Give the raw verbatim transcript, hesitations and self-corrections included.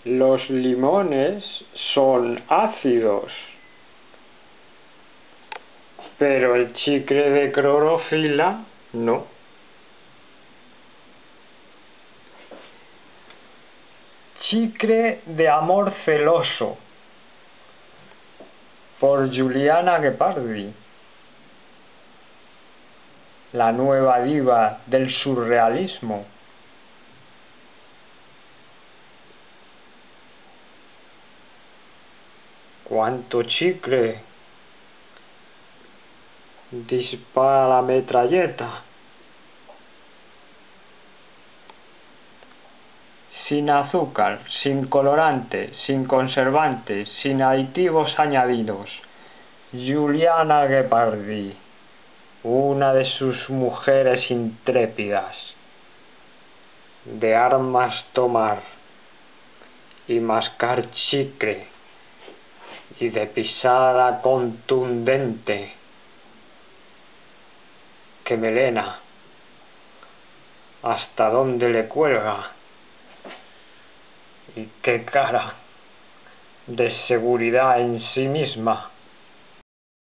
Los limones son ácidos, pero el chicle de clorofila no. Chicle de amor celoso, por Giuliana Ghepardi, la nueva diva del surrealismo. ¿Cuánto chicle? Dispara la metralleta. Sin azúcar, sin colorante, sin conservantes, sin aditivos añadidos. Giuliana Ghepardi, una de sus mujeres intrépidas, de armas tomar y mascar chicle y de pisada contundente, que melena hasta donde le cuelga, y qué cara de seguridad en sí misma.